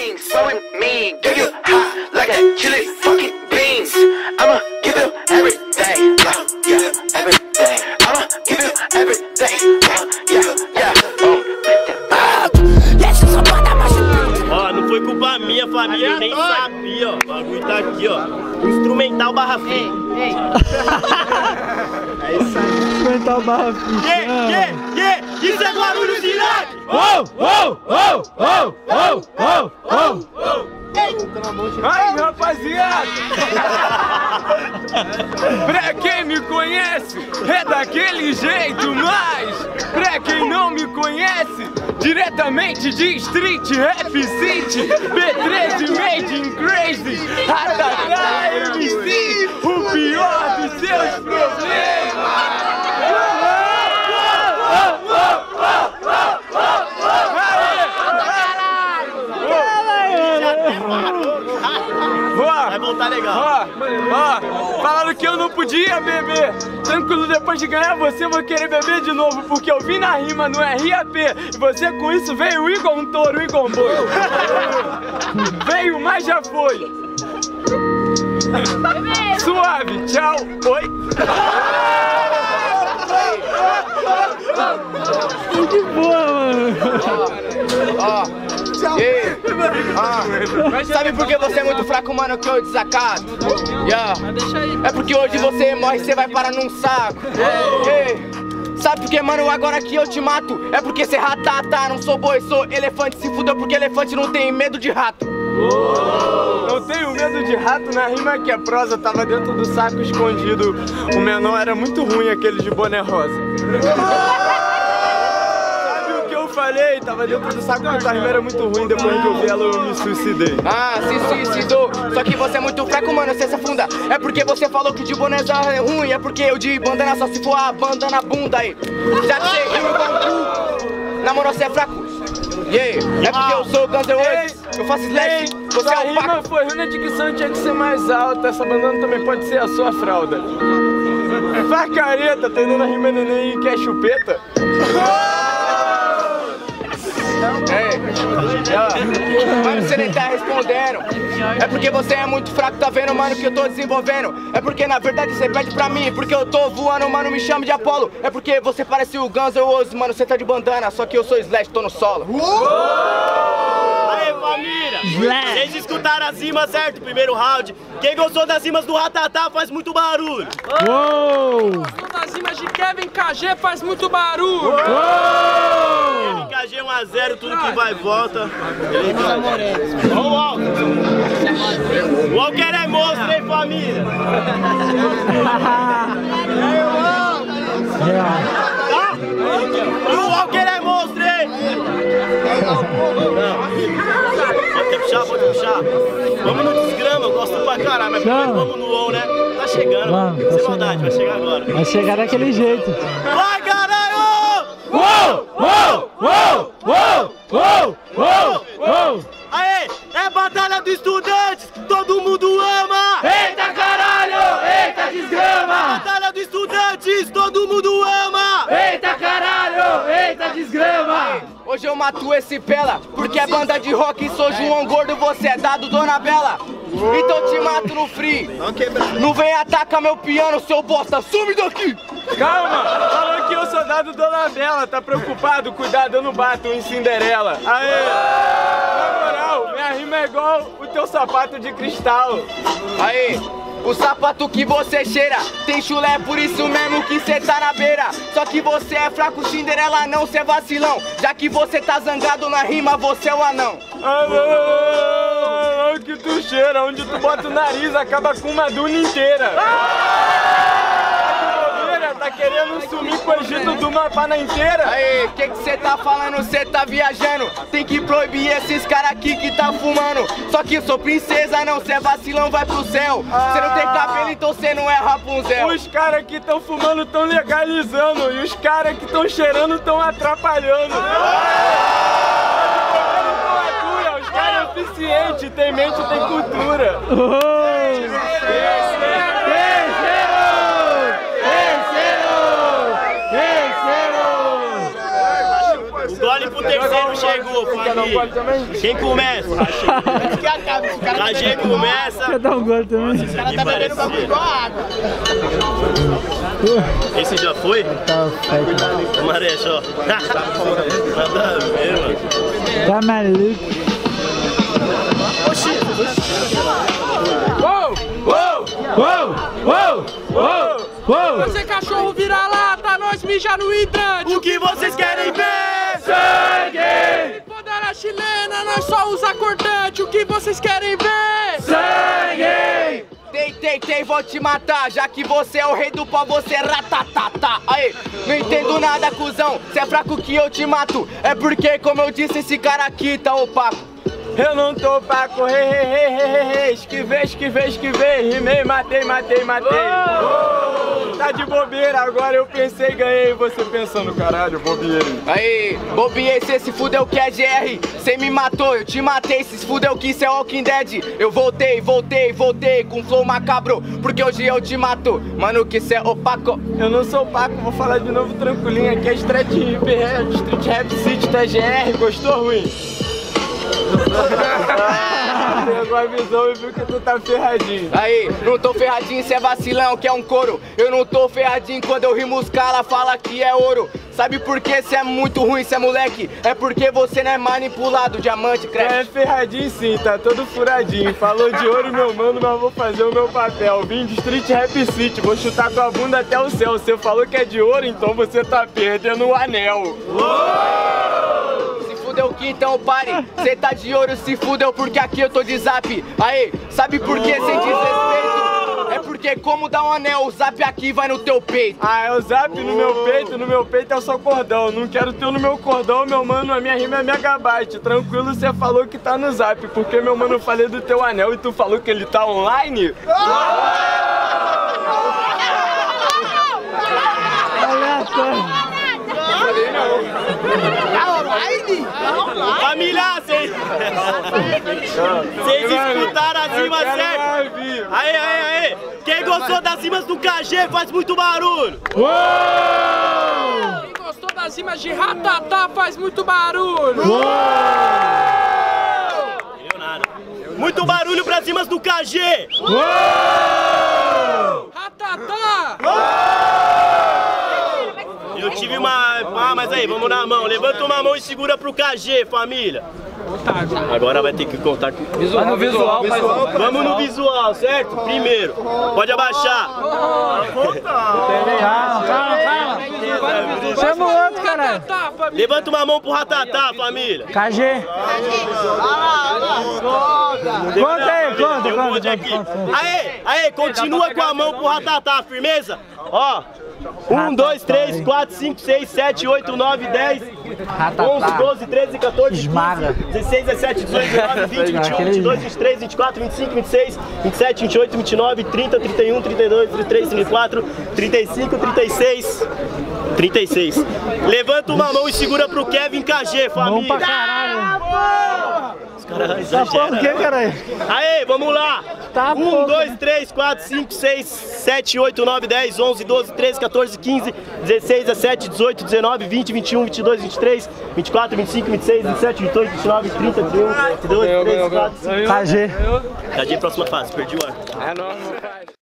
wings. Come with me, get you hot like a chili fucking beans. I'ma give you everything, yeah, everything. I'ma give you everything, yeah. Ó, não foi culpa minha, família, eu nem sabia, ó. O bagulho tá aqui, ó. Instrumental barra ficha. É isso aí. Instrumental barra ficha. Isso é Guarulhos de Iraque! Aí, rapaziada! Pra quem me conhece, é daquele jeito, mas pra quem não me conhece, diretamente de Street Rap City, B13 Made in Crazy, Ratatá MC, o pior dos seus problemas! Vai voltar legal. Falaram que eu não podia beber. Tranquilo, depois de ganhar você, eu vou querer beber de novo, porque eu vim na rima no RAP. E você com isso veio igual um touro, igual um boi. Veio, mas já foi. Suave, tchau, oi. Que boa, mano. Sabe por que você é muito fraco, mano, que eu desacato? É porque hoje você morre, você vai parar num saco. Sabe por que, mano, agora que eu te mato? É porque você ratata, não sou boi, sou elefante. Se fudeu porque elefante não tem medo de rato. Não tenho medo de rato, na rima que a prosa tava dentro do saco escondido. O menor era muito ruim, aquele de boné rosa. Sabe o que eu falei? Tava dentro do saco porque a rima era muito ruim. Depois que eu vi ela, eu me suicidei. Ah, se suicidou. Só que você é muito fraco, mano, você se afunda. É porque você falou que de boné é ruim. É porque eu de bandana só se for a banda na bunda aí. Já que você riu igual cu. Na moral, você é fraco. É porque eu sou o Guns N' Roses, eu faço slash, você é o rima Paco. foi ruim, a dicção tinha que ser mais alta. Essa bandana também pode ser a sua fralda. Faz careta, tá dando a rima neném que é chupeta. Mas você nem tá respondendo. É porque você é muito fraco, tá vendo, mano, que eu tô desenvolvendo. É porque na verdade você pede pra mim, porque eu tô voando, mano, me chama de Apollo. É porque você parece o Guns N' Roses, mano, você tá de bandana, só que eu sou Slash, tô no solo. Aê, família! Vocês escutaram as rimas, certo? Primeiro round. Quem gostou das rimas do Ratatá faz muito barulho. Gostou das rimas de Kevin KG faz muito barulho. Kevin KG 1 a 0, tudo que vai e volta. Ó o Walker. O Walker é monstro, hein, família? O Walker é monstro, hein? Pode puxar, pode puxar. Vamos no desgrama, eu gosto pra caralho, mas primeiro vamos no on, né? Tá chegando, Vamos, sem maldade, vai chegar agora. Vai chegar daquele jeito. Vai, caralho! Aê, é batalha dos estudantes, todo mundo ama! Eita caralho, eita desgrama! Batalha dos estudantes, todo mundo ama! Eita caralho, eita desgrama! Hoje eu mato esse pela, porque é banda de rock, sou João Gordo, você é dado Dona Bela. Então te mato no free. Não vem atacar meu piano, seu bosta, some daqui! Calma, falou que eu sou dado Dona Bela, tá preocupado? Cuidado, eu não bato em Cinderela. Aê! Na moral, minha rima é igual o teu sapato de cristal. Aê! O sapato que você cheira tem chulé, por isso mesmo que cê tá na beira. Só que você é fraco, Cinderela não, cê é vacilão. Já que você tá zangado na rima, você é o anão. Ah, que tu cheira, onde tu bota o nariz acaba com uma duna inteira. Tá querendo sumir com o Egito do mapa na inteira? Aê, que cê tá falando? Cê tá viajando. Tem que proibir esses caras aqui que tá fumando. Só que eu sou princesa, não, cê é vacilão, vai pro céu. Cê não tem cabelo, então cê não é Rapunzel. Os caras que tão fumando tão legalizando. E os caras que tão cheirando tão atrapalhando. Os caras é eficiente, tem mente, tem cultura. O gole pro terceiro chegou. Ô, família. Quem começa? KG começa. Quer dar um gole também? Esse aqui parece ser. Esse já foi? Tá feito. Marechó. Nada a ver, mano. Tá maluco? Uou! Você cachorro vira-lata, nós mija no hidrante. O que vocês querem ver? Sangue! Podera chilena, nós só usa cortante. O que vocês querem ver? Sangue! Tei, vou te matar, já que você é o rei do pó, você é ratatata. Aí, não entendo nada, cuzão, cê é fraco que eu te mato. É porque, como eu disse, esse cara aqui tá opaco. Eu não tô pra correr, esquivei, rimei, matei. Tá de bobeira, agora eu pensei, ganhei, você pensando, caralho, bobeira. Aí, bobiei, cê se fudeu que é GR, cê me matou, eu te matei, se fudeu que cê é Walking Dead. Eu voltei, com flow macabro, porque hoje eu te mato, mano que cê é opaco. Eu não sou opaco, vou falar de novo tranquilinho, aqui é Street Rap City, TGR, gostou, ruim? Pegou a visão e viu que tu tá ferradinho. Aí, não tô ferradinho, cê é vacilão, que é um couro. Eu não tô ferradinho quando eu rimo os cala, fala que é ouro. Sabe por que cê é muito ruim, cê é moleque? É porque você não é manipulado, diamante, crack. É ferradinho sim, tá todo furadinho. Falou de ouro, meu mano, mas vou fazer o meu papel. Vim de Street Rap City, vou chutar tua bunda até o céu. Você falou que é de ouro, então você tá perdendo o anel. Fudeu que então pare, cê tá de ouro, se fudeu porque aqui eu tô de zap. Aí, sabe por que sem desrespeito? É porque como dá um anel, o zap aqui vai no teu peito. Ah, é o zap no meu peito é só cordão. Não quero teu no meu cordão, meu mano, a minha rima é megabyte. Tranquilo, cê falou que tá no zap, porque meu mano eu falei do teu anel e tu falou que ele tá online? Família, vocês escutaram as rimas certas? Aí, quem gostou das rimas do KG faz muito barulho. Quem gostou das rimas de ratatá faz muito barulho. Muito barulho pras rimas do KG. Ratatá. Eu tive uma... Ah, mas aí, vamos na mão. Levanta uma mão e segura pro KG, família. Agora vai ter que contar com... Visual. Vamos no visual, certo? Primeiro. Pode abaixar. Calma. Chama o outro, caralho. Levanta uma mão pro ratatá, família. KG. Conta. Aê, continua com a mão pro ratatá, firmeza? Ó. 1, 2, 3, 4, 5, 6, 7, 8, 9, 10, 11, 12, 13, 14, 15, 16, 17, 18, 19, 20, 21, 22, 23, 24, 25, 26, 27, 28, 29, 30, 31, 32, 33, 34, 35, 36. Levanta uma mão e segura pro Kevin KG, família. Mão pra caralho. Os caras Tá falando o que, caralho? Aê, vamos lá! Tá 1, 2, 3, 4, 5, 6, 7, 8, 9, 10, 11, 12, 13, 14, 15, 16, 17, 18, 19, 20, 21, 22, 23, 24, 25, 26, 27, 28, 29, 30, 31, 32, 33, 34, 35. KG. KG, próxima fase, perdi o ar. É nóis,